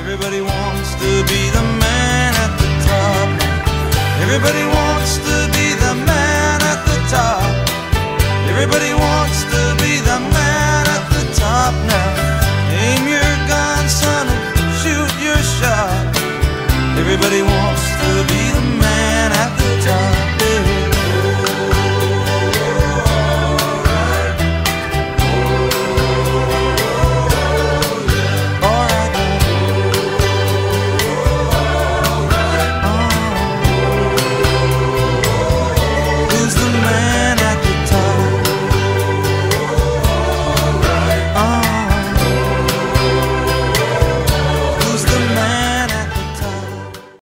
Everybody wants to be the man at the top. Everybody wants to be the man at the top. Everybody wants to